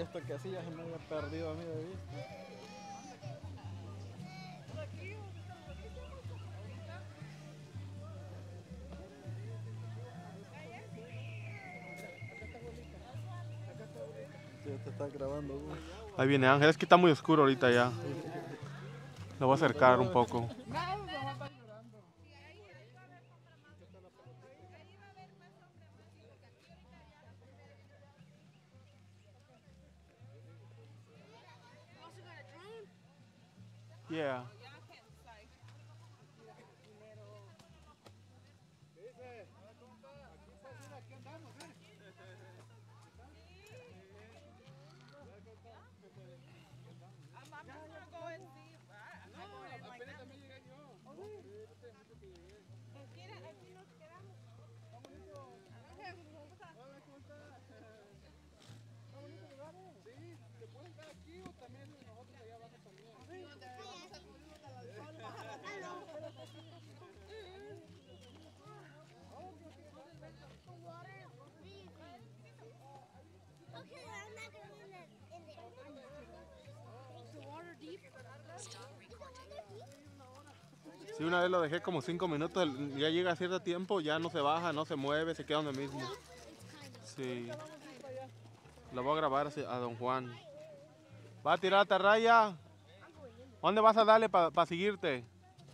esto que hacía se me había perdido a mí de vista. Sí, te está grabando. Ahí viene Ángel, es que está muy oscuro ahorita ya. Lo voy a acercar un poco. Yeah. Sí, una vez lo dejé como 5 minutos, ya llega a cierto tiempo, ya no se baja, no se mueve, se queda donde mismo. Sí. Lo voy a grabar a don Juan. ¿Va a tirar la atarraya? ¿Dónde vas a darle para seguirte?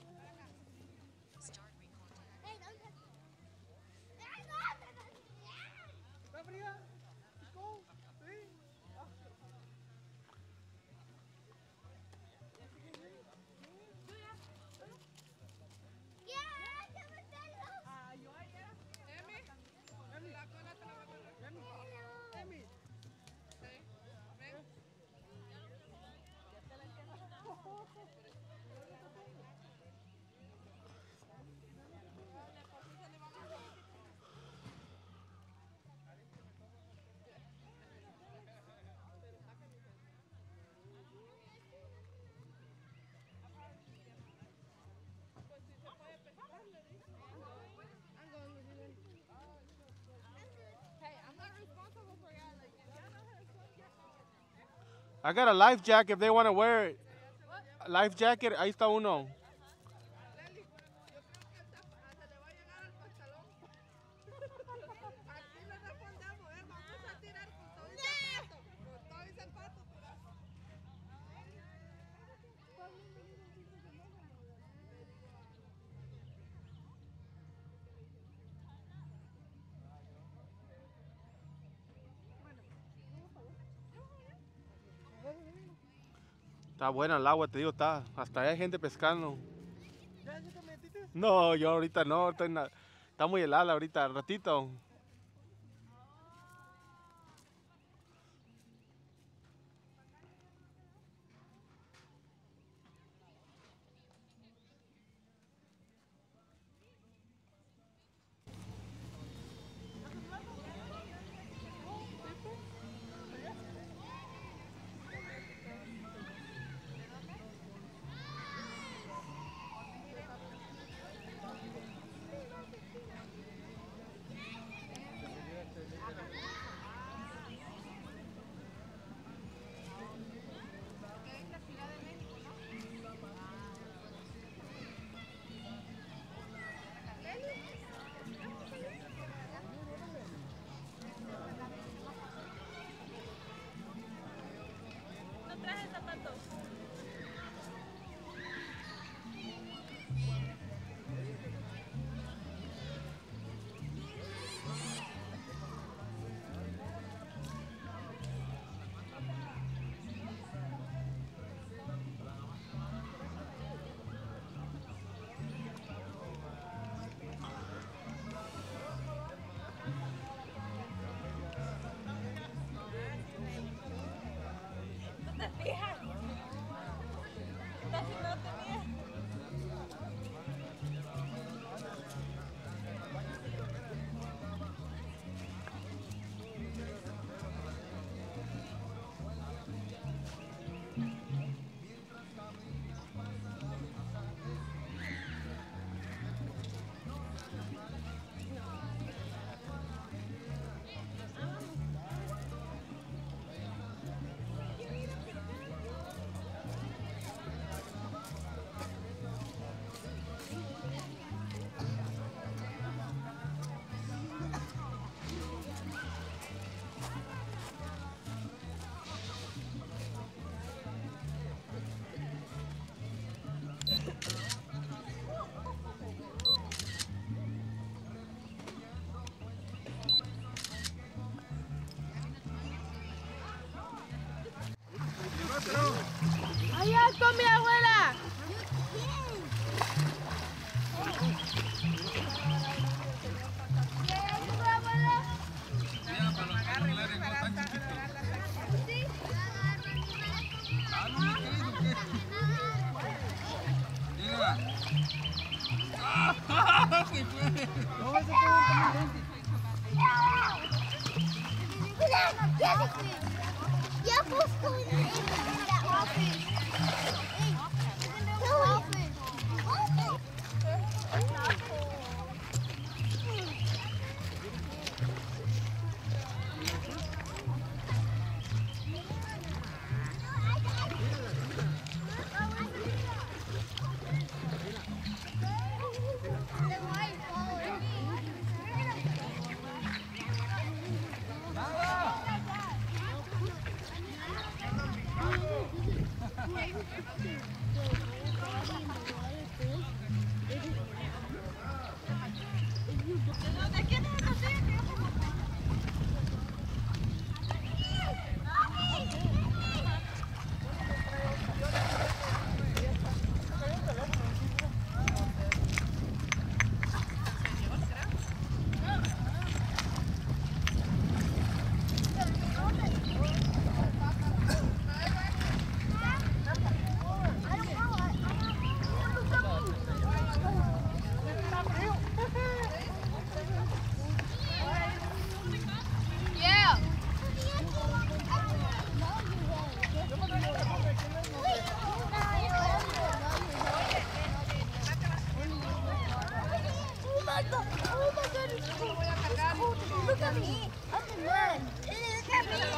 I got a life jacket if they want to wear it. Life jacket, ahí está uno. Está buena el agua, te digo, está. Hasta hay gente pescando. No, yo ahorita no, está muy helada ahorita, al ratito. Yeah, who's going in that office? Hey, in the office. Look at me. I'm the man. Look at me.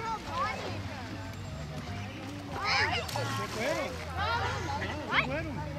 ¿Qué fueron?